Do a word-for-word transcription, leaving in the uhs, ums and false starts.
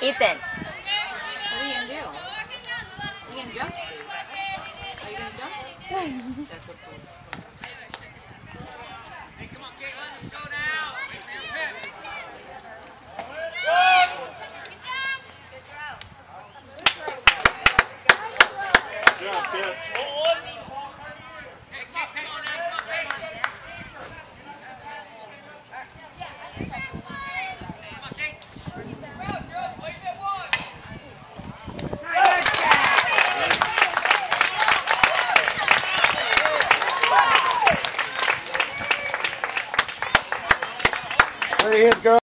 Ethan. What are you gonna do? Are you gonna jump? Are you gonna jump? That's so cool. Hey, come on, Caitlin, let's go now. Wait for your pip. Good job, kids. Hey, Kate, come on now, come on, Kate. Come on, Kate. Go, Joe, place it one. There he is, girl.